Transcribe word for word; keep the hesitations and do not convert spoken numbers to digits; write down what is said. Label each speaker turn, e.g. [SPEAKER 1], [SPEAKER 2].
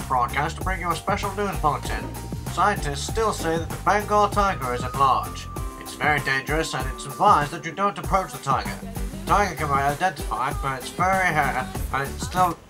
[SPEAKER 1] broadcast to bring you a special news bulletin. Scientists still say that the Bengal tiger is at large. It's very dangerous and it's advised that you don't approach the tiger. The tiger can be identified by its furry hair and it's still